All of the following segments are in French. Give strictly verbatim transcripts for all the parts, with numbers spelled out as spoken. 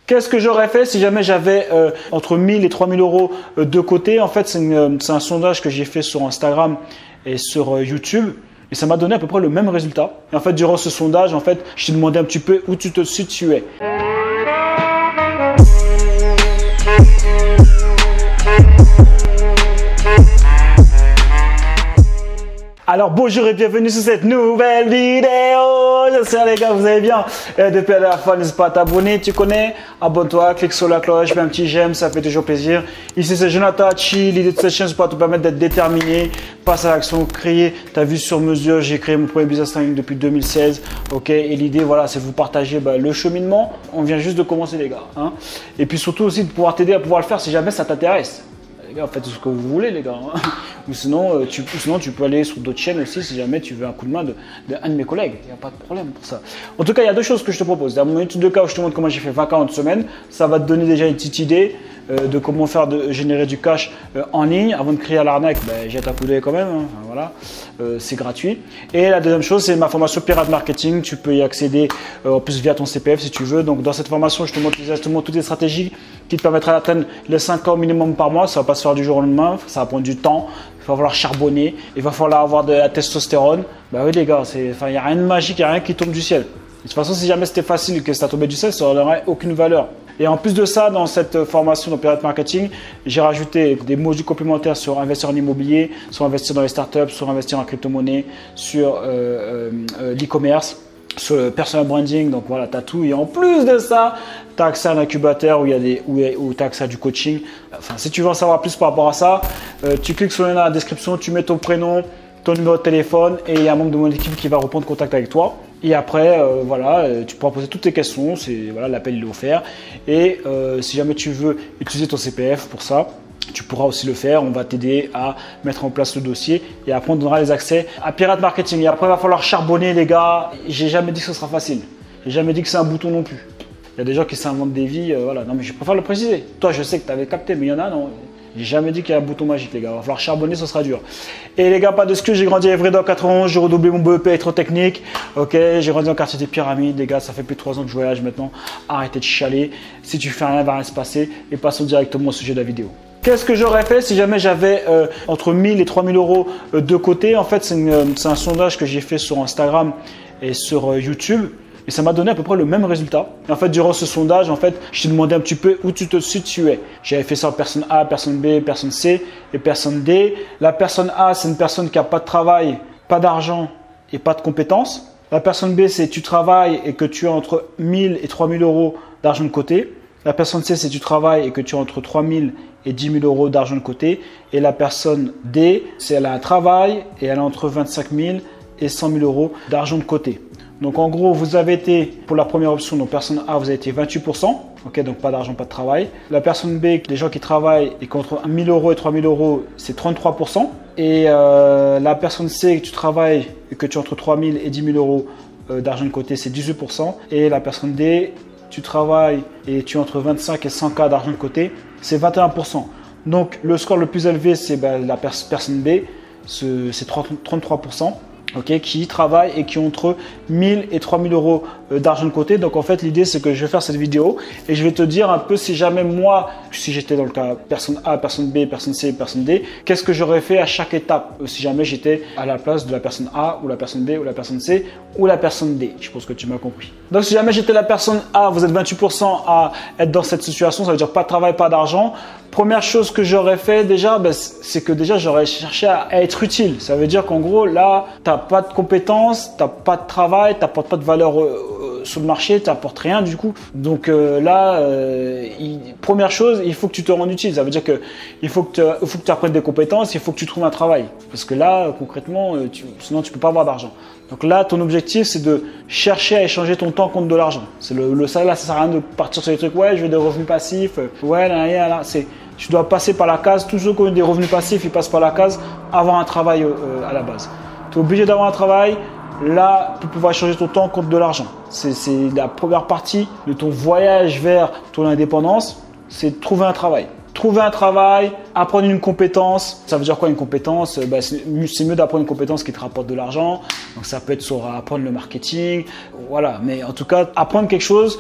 Qu'est-ce que j'aurais fait si jamais j'avais euh, entre mille et trois mille euros euh, de côté? En fait, c'est un sondage que j'ai fait sur Instagram et sur euh, YouTube. Et ça m'a donné à peu près le même résultat. Et en fait, durant ce sondage, en fait, je t'ai demandé un petit peu où tu te situais. Alors bonjour et bienvenue sur cette nouvelle vidéo. J'espère les gars vous allez bien. Et depuis la dernière fois, n'hésite pas à t'abonner, tu connais. Abonne-toi, clique sur la cloche, mets un petit j'aime, ça fait toujours plaisir. Ici c'est Jonathan Hachi. L'idée de cette chaîne c'est pour te permettre d'être déterminé, passe à l'action, créer ta vue sur mesure. J'ai créé mon premier business en ligne depuis deux mille seize. Ok, et l'idée voilà, c'est de vous partager bah, le cheminement. On vient juste de commencer les gars. Hein. Et puis surtout aussi de pouvoir t'aider à pouvoir le faire si jamais ça t'intéresse. Les gars, faites ce que vous voulez les gars. Hein. Ou sinon, tu, sinon, tu peux aller sur d'autres chaînes aussi si jamais tu veux un coup de main de, de un de mes collègues. Il n'y a pas de problème pour ça. En tout cas, il y a deux choses que je te propose. Dans mon étude de cas où je te montre comment j'ai fait vingt quarante semaines, ça va te donner déjà une petite idée euh, de comment faire de générer du cash euh, en ligne. Avant de créer à l'arnaque, ben, jette un coup d'œil quand même. Hein. Enfin, voilà, euh, c'est gratuit. Et la deuxième chose, c'est ma formation Pirate Marketing. Tu peux y accéder euh, en plus via ton C P F si tu veux. Donc, dans cette formation, je te montre exactement toutes les stratégies qui te permettraient d'atteindre les cinq ans minimum par mois. Ça ne va pas se faire du jour au lendemain. Ça va prendre du temps. Il va falloir charbonner, il va falloir avoir de la testostérone. Bah oui les gars, il n'y a rien de magique, il n'y a rien qui tombe du ciel. De toute façon, si jamais c'était facile et que ça tombait du ciel, ça n'aurait aucune valeur. Et en plus de ça, dans cette formation de Pirate Marketing, j'ai rajouté des modules complémentaires sur investir en immobilier, sur investir dans les startups, sur investir en crypto-monnaie, sur euh, euh, l'e-commerce, sur le personal branding. Donc voilà, tu as tout. Et en plus de ça, tu as accès à un incubateur où, il y a des, où, où tu as accès à du coaching. Enfin, si tu veux en savoir plus par rapport à ça, euh, tu cliques sur le lien dans la description, tu mets ton prénom, ton numéro de téléphone et il y a un membre de mon équipe qui va reprendre contact avec toi. Et après, euh, voilà, tu pourras poser toutes tes questions. C'est voilà, l'appel il est offert. Et euh, si jamais tu veux utiliser ton C P F pour ça, tu pourras aussi le faire. On va t'aider à mettre en place le dossier et après on te donnera les accès à Pirate Marketing. Et après, il va falloir charbonner les gars. J'ai jamais dit que ce sera facile. J'ai jamais dit que c'est un bouton non plus. Il y a des gens qui s'inventent des vies. Euh, voilà. Non, mais je préfère le préciser. Toi, je sais que tu avais capté, mais il y en a, non. J'ai jamais dit qu'il y a un bouton magique, les gars. Il va falloir charbonner, ce sera dur. Et les gars, pas de excuse, j'ai grandi à Evry en quatre-vingt-onze, j'ai redoublé mon B E P électrotechnique. Ok, j'ai grandi en quartier des Pyramides, les gars. Ça fait plus de trois ans que je voyage maintenant. Arrêtez de chialer. Si tu fais rien, il va rien se passer. Et passons directement au sujet de la vidéo. Qu'est-ce que j'aurais fait si jamais j'avais euh, entre mille et trois mille euros euh, de côté? En fait, c'est un sondage que j'ai fait sur Instagram et sur euh, YouTube. Et ça m'a donné à peu près le même résultat. Et en fait, durant ce sondage, en fait, je t'ai demandé un petit peu où tu te situais. J'avais fait ça en personne A, personne B, personne C et personne D. La personne A, c'est une personne qui n'a pas de travail, pas d'argent et pas de compétences. La personne B, c'est tu travailles et que tu as entre mille et trois mille euros d'argent de côté. La personne C, c'est tu travailles et que tu as entre trois mille et dix mille euros d'argent de côté. Et la personne D, c'est elle a un travail et elle a entre vingt-cinq mille et cent mille euros d'argent de côté. Donc en gros, vous avez été, pour la première option, donc personne A, vous avez été vingt-huit pour cent. Ok, donc pas d'argent, pas de travail. La personne B, les gens qui travaillent et contre mille euros et trois mille euros, c'est trente-trois pour cent. Et euh, la personne C, que tu travailles et que tu as entre trois mille et dix mille euros euh, d'argent de côté, c'est dix-huit pour cent. Et la personne D, tu travailles et tu as entre vingt-cinq et cent K d'argent de côté, c'est vingt et un pour cent. Donc le score le plus élevé, c'est ben, la pers personne B, c'est trente-trois pour cent. Okay, qui travaillent et qui ont entre mille et trois mille euros d'argent de côté. Donc en fait l'idée c'est que je vais faire cette vidéo et je vais te dire un peu si jamais moi, si j'étais dans le cas personne A, personne B, personne C, personne D, qu'est-ce que j'aurais fait à chaque étape si jamais j'étais à la place de la personne A ou la personne B ou la personne C ou la personne D. Je pense que tu m'as compris. Donc si jamais j'étais la personne A, vous êtes vingt-huit pour cent à être dans cette situation, ça veut dire pas de travail, pas d'argent. Première chose que j'aurais fait déjà, ben, c'est que déjà j'aurais cherché à être utile. Ça veut dire qu'en gros là, tu n'as pas de compétences, tu n'as pas de travail, tu n'apportes pas de valeur euh, sur le marché, tu n'apportes rien du coup. Donc euh, là, euh, il, première chose, il faut que tu te rendes utile. Ça veut dire qu'il faut que tu apprennes des compétences, il faut que tu trouves un travail. Parce que là, concrètement, tu, sinon tu ne peux pas avoir d'argent. Donc là, ton objectif, c'est de chercher à échanger ton temps contre de l'argent. C'est le, le ça là, ça sert à rien de partir sur les trucs. Ouais, je veux des revenus passifs. Ouais, là, là, là. C'est, tu dois passer par la case. Tous ceux qui ont des revenus passifs, ils passent par la case avoir un travail euh, à la base. Tu es obligé d'avoir un travail là pour pouvoir échanger ton temps contre de l'argent. C'est la première partie de ton voyage vers ton indépendance, c'est de trouver un travail. Trouver un travail, apprendre une compétence. Ça veut dire quoi une compétence? Ben, c'est mieux d'apprendre une compétence qui te rapporte de l'argent. Donc ça peut être sur apprendre le marketing, voilà. Mais en tout cas, apprendre quelque chose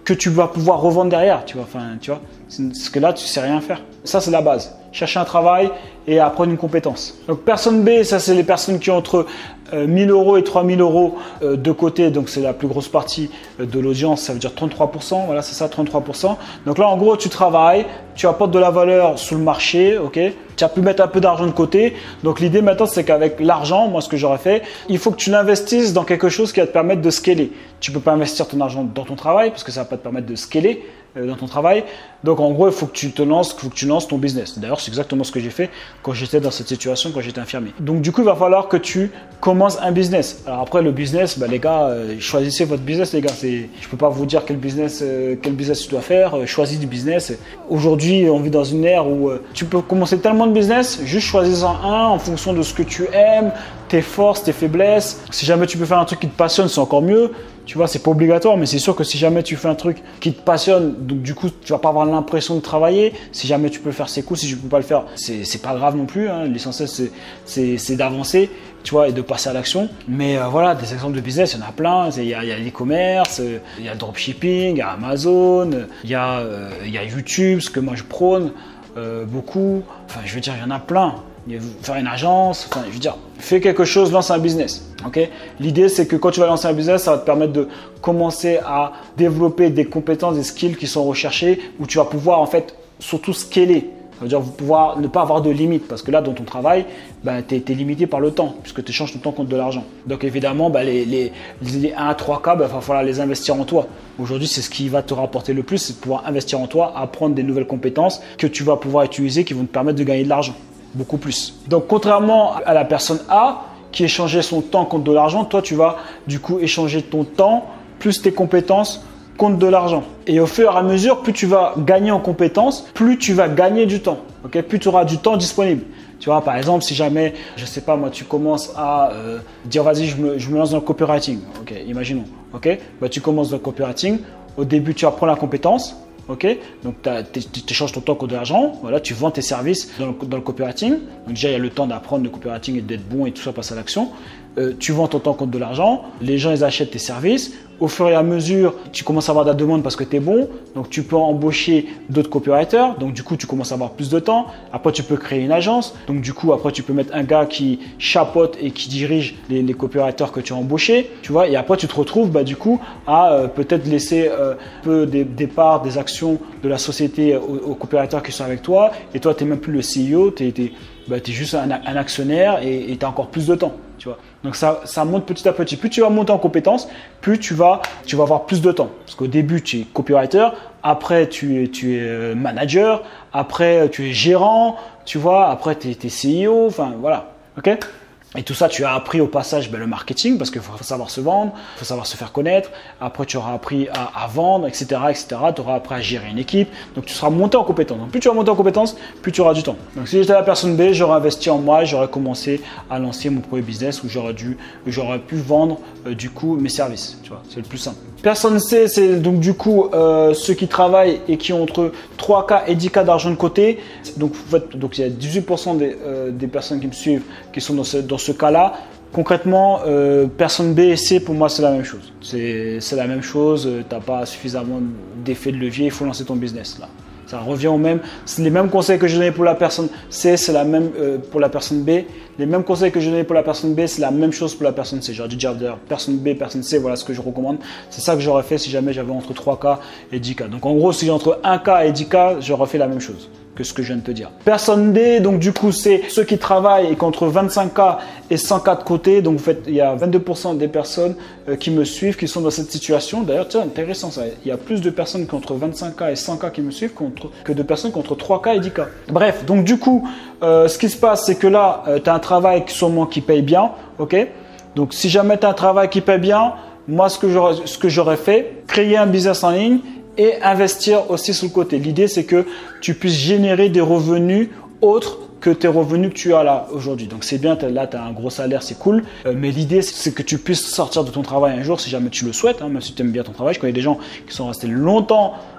que tu vas pouvoir revendre derrière, tu vois. Enfin, tu vois, parce que là, tu sais rien faire. Ça, c'est la base. Chercher un travail et apprendre une compétence. Donc, personne B, ça, c'est les personnes qui ont entre euh, mille euros et trois mille euros euh, de côté. Donc, c'est la plus grosse partie euh, de l'audience. Ça veut dire trente-trois pour cent. Voilà, c'est ça, trente-trois pour cent. Donc là, en gros, tu travailles, tu apportes de la valeur sur le marché, ok. Tu as pu mettre un peu d'argent de côté. Donc, l'idée maintenant, c'est qu'avec l'argent, moi, ce que j'aurais fait, il faut que tu l'investisses dans quelque chose qui va te permettre de scaler. Tu peux pas investir ton argent dans ton travail parce que ça va pas te permettre de scaler dans ton travail. Donc en gros, il faut que tu te lances, il faut que tu lances ton business. D'ailleurs, c'est exactement ce que j'ai fait quand j'étais dans cette situation, quand j'étais infirmier. Donc du coup, il va falloir que tu commences un business. Alors après, le business, bah, les gars, euh, choisissez votre business, les gars. C'est, je peux pas vous dire quel business, euh, quel business tu dois faire. Euh, choisis du business. Aujourd'hui, on vit dans une ère où euh, tu peux commencer tellement de business, juste choisis-en un en fonction de ce que tu aimes, tes forces, tes faiblesses. Si jamais tu peux faire un truc qui te passionne, c'est encore mieux. Tu vois, c'est pas obligatoire, mais c'est sûr que si jamais tu fais un truc qui te passionne, donc du coup, tu vas pas avoir l'impression de travailler. Si jamais tu peux le faire, c'est cool. Si tu peux pas le faire, c'est, c'est pas grave non plus. Hein. L'essentiel, c'est, c'est, c'est d'avancer, tu vois, et de passer à l'action. Mais euh, voilà, des exemples de business, il y en a plein. Il y a, il y a l'e-commerce, il y a le dropshipping, il y a Amazon, il y a, euh, il y a YouTube, ce que moi je prône euh, beaucoup. Enfin, je veux dire, il y en a plein. Faire une agence, enfin, je veux dire, fais quelque chose, lance un business. Okay. L'idée, c'est que quand tu vas lancer un business, ça va te permettre de commencer à développer des compétences, des skills qui sont recherchés, où tu vas pouvoir en fait surtout scaler. Ça veut dire pouvoir ne pas avoir de limites, parce que là, dans ton travail, bah, tu es limité par le temps, puisque tu échanges ton temps contre de l'argent. Donc évidemment, bah, les, les, les un à trois cas, il bah, va falloir les investir en toi. Aujourd'hui, c'est ce qui va te rapporter le plus, c'est de pouvoir investir en toi, apprendre des nouvelles compétences que tu vas pouvoir utiliser, qui vont te permettre de gagner de l'argent. Beaucoup plus. Donc, contrairement à la personne A qui échangeait son temps contre de l'argent, toi, tu vas du coup échanger ton temps plus tes compétences contre de l'argent. Et au fur et à mesure, plus tu vas gagner en compétences, plus tu vas gagner du temps. Okay, plus tu auras du temps disponible. Tu vois, par exemple, si jamais, je sais pas moi, tu commences à euh, dire vas-y, je me, je me lance dans le copywriting. Ok, imaginons. Ok, bah, tu commences dans le copywriting. Au début, tu apprends la compétence. Ok, donc tu échanges ton temps contre de l'argent, voilà, tu vends tes services dans le, dans le copywriting. Donc déjà, il y a le temps d'apprendre le copywriting et d'être bon et tout ça, passer à l'action. Euh, tu vends ton temps contre de l'argent, les gens ils achètent tes services. Au fur et à mesure, tu commences à avoir de la demande parce que tu es bon. Donc tu peux embaucher d'autres copywriters. Donc du coup, tu commences à avoir plus de temps. Après, tu peux créer une agence. Donc du coup, après, tu peux mettre un gars qui chapeaute et qui dirige les, les copywriters que tu as embauchés. Tu vois, et après, tu te retrouves bah, du coup à euh, peut-être laisser euh, un peu des, des parts, des actions de la société aux, aux copywriters qui sont avec toi. Et toi, tu n'es même plus le C E O, tu es, es, bah, t'es juste un, un actionnaire et tu as encore plus de temps. Tu vois. Donc ça, ça monte petit à petit. Plus tu vas monter en compétences, plus tu vas, tu vas avoir plus de temps. Parce qu'au début, tu es copywriter, après tu es, tu es manager, après tu es gérant, tu vois, après tu es, tu es C E O, enfin voilà. Ok ? Et tout ça, tu as appris au passage ben, le marketing parce qu'il faut savoir se vendre, il faut savoir se faire connaître. Après, tu auras appris à, à vendre, et cetera, et cetera. Tu auras appris à gérer une équipe. Donc, tu seras monté en compétence. Donc, plus tu vas monter en compétence, plus tu auras du temps. Donc, si j'étais la personne B, j'aurais investi en moi, j'aurais commencé à lancer mon premier business où j'aurais dû, j'aurais pu vendre euh, du coup mes services. Tu vois, c'est le plus simple. Personne C, c'est donc du coup euh, ceux qui travaillent et qui ont entre trois K et dix K d'argent de côté. Donc, en fait, donc il y a dix-huit pour cent des, euh, des personnes qui me suivent qui sont dans ce, dans ce cas-là. Concrètement, euh, personne B et C, pour moi, c'est la même chose. C'est la même chose. Tu n'as pas suffisamment d'effet de levier. Il faut lancer ton business là. Ça revient au même. C'est les mêmes conseils que je donnais pour la personne C, c'est la même euh, pour la personne B. Les mêmes conseils que je donnais pour la personne B, c'est la même chose pour la personne C. J'aurais dû dire d'ailleurs personne B, personne C, voilà ce que je recommande. C'est ça que j'aurais fait si jamais j'avais entre trois K et dix K. Donc en gros, si j'ai entre un K et dix K, j'aurais fait la même chose que ce que je viens de te dire. Personne D, donc du coup, c'est ceux qui travaillent et qui ont entre vingt-cinq K et cent K de côté. Donc, vous faites, il y a vingt-deux pour cent des personnes euh, qui me suivent, qui sont dans cette situation. D'ailleurs, tiens, intéressant ça. Il y a plus de personnes qui ont entre vingt-cinq K et cent K qui me suivent contre, que de personnes qui ont entre trois K et dix K. Bref, donc du coup, euh, ce qui se passe, c'est que là, euh, tu as un travail sûrement qui paye bien. Ok. Donc, si jamais tu as un travail qui paye bien, moi, ce que j'aurais, ce que j'aurais fait, créer un business en ligne et investir aussi sur le côté. L'idée, c'est que tu puisses générer des revenus autres que tes revenus que tu as là aujourd'hui. Donc, c'est bien, là, tu as un gros salaire, c'est cool. Euh, mais l'idée, c'est que tu puisses sortir de ton travail un jour, si jamais tu le souhaites, hein, même si tu aimes bien ton travail. Je connais des gens qui sont restés longtemps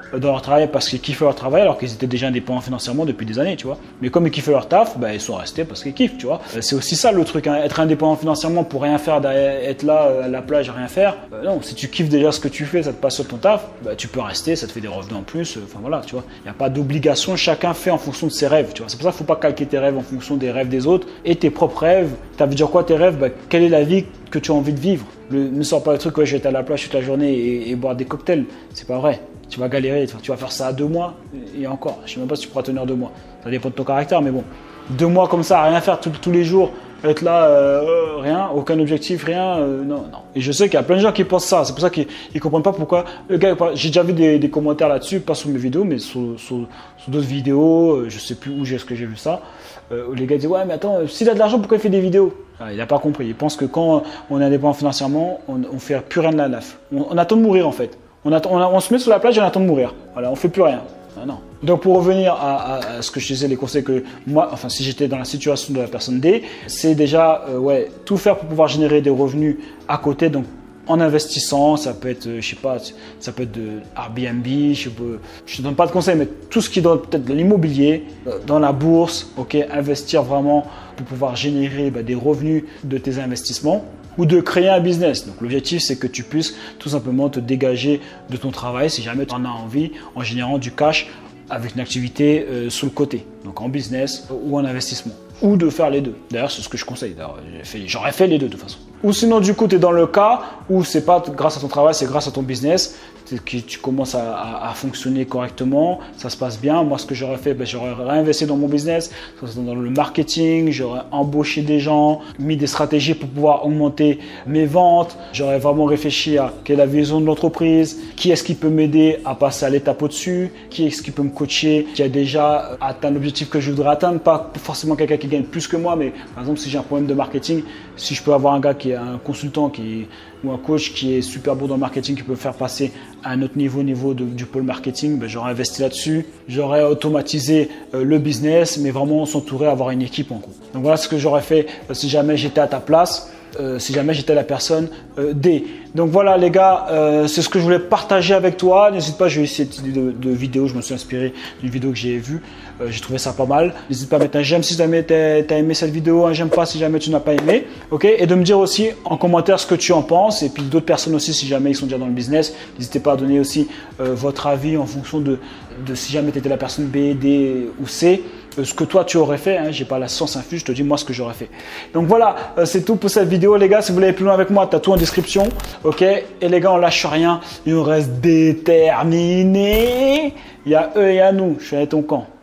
dans leur travail parce qu'ils kiffaient leur travail alors qu'ils étaient déjà indépendants financièrement depuis des années, tu vois. Mais comme ils kiffaient leur taf, bah, ils sont restés parce qu'ils kiffent, tu vois. C'est aussi ça le truc, hein, être indépendant financièrement pour rien faire, être là à la plage, rien faire. Bah, non, si tu kiffes déjà ce que tu fais, ça te passe sur ton taf, bah, tu peux rester, ça te fait des revenus en plus. Enfin voilà, tu vois. Il n'y a pas d'obligation, chacun fait en fonction de ses rêves, tu vois. C'est pour ça qu'il ne faut pas calquer tes rêves en fonction des rêves des autres et tes propres rêves. Ça veut dire quoi tes rêves? Bah, quelle est la vie que tu as envie de vivre? Le, ne sors pas le truc, ouais, je vais être à la plage toute la journée et, et boire des cocktails. C'est pas vrai. Tu vas galérer, tu vas faire ça à deux mois et encore. Je sais même pas si tu pourras tenir deux mois. Ça dépend de ton caractère, mais bon. Deux mois comme ça, à rien faire tout, tous les jours, être là, euh, rien, aucun objectif, rien, euh, non, non. Et je sais qu'il y a plein de gens qui pensent ça. C'est pour ça qu'ils ne comprennent pas pourquoi. Le gars, j'ai déjà vu des, des commentaires là-dessus, pas sur mes vidéos, mais sur, sur, sur d'autres vidéos. Euh, je sais plus où est-ce que j'ai vu ça. Euh, où les gars disent ouais, mais attends, s'il a de l'argent, pourquoi il fait des vidéos? Ah, il n'a pas compris. Il pense que quand on est indépendant financièrement, on ne fait plus rien de la life. On, on attend de mourir en fait. On, attend, on, on se met sur la plage et on attend de mourir. Voilà, on fait plus rien. Ah, non. Donc pour revenir à, à, à ce que je disais, les conseils que moi, enfin si j'étais dans la situation de la personne D, c'est déjà euh, ouais, tout faire pour pouvoir générer des revenus à côté. Donc en investissant, ça peut être, euh, je sais pas, ça peut être de Airbnb, je ne te donne pas de conseils, mais tout ce qui est dans peut-être de l'immobilier, euh, dans la bourse, ok, investir vraiment pour pouvoir générer bah, des revenus de tes investissements ou de créer un business. Donc l'objectif, c'est que tu puisses tout simplement te dégager de ton travail si jamais tu en as envie en générant du cash avec une activité euh, sur le côté, donc en business ou en investissement, ou de faire les deux. D'ailleurs, c'est ce que je conseille. J'aurais fait les deux de toute façon. Ou sinon, du coup, tu es dans le cas où c'est pas grâce à ton travail, c'est grâce à ton business que tu commences à, à, à fonctionner correctement, ça se passe bien. Moi, ce que j'aurais fait, ben, j'aurais réinvesti dans mon business, dans le marketing, j'aurais embauché des gens, mis des stratégies pour pouvoir augmenter mes ventes. J'aurais vraiment réfléchi à quelle est la vision de l'entreprise, qui est-ce qui peut m'aider à passer à l'étape au-dessus, qui est-ce qui peut me coacher, qui a déjà atteint l'objectif que je voudrais atteindre, pas forcément quelqu'un qui gagne plus que moi, mais par exemple, si j'ai un problème de marketing, si je peux avoir un gars qui est un consultant qui, ou un coach qui est super bon dans le marketing, qui peut me faire passer à un autre niveau, niveau de, du pôle marketing, ben, j'aurais investi là-dessus. J'aurais automatisé euh, le business, mais vraiment s'entourer, avoir une équipe en gros. Donc voilà ce que j'aurais fait euh, si jamais j'étais à ta place. Euh, si jamais j'étais la personne euh, D. Donc voilà les gars, euh, c'est ce que je voulais partager avec toi. N'hésite pas, j'ai eu cette idée de, de vidéo, je me suis inspiré d'une vidéo que j'ai vue. Euh, j'ai trouvé ça pas mal. N'hésite pas à mettre un j'aime si jamais tu as aimé cette vidéo, un j'aime pas si jamais tu n'as pas aimé. Ok, et de me dire aussi en commentaire ce que tu en penses. Et puis d'autres personnes aussi, si jamais ils sont déjà dans le business, n'hésitez pas à donner aussi euh, votre avis en fonction de, de si jamais tu étais la personne B, D ou C. Ce que toi tu aurais fait, hein, j'ai pas la science infuse, je te dis moi ce que j'aurais fait. Donc voilà, euh, c'est tout pour cette vidéo les gars. Si vous voulez aller plus loin avec moi, tu as tout en description. Ok, et les gars, on lâche rien, et on reste déterminés. Il y a eux et il y a nous, je suis avec ton camp.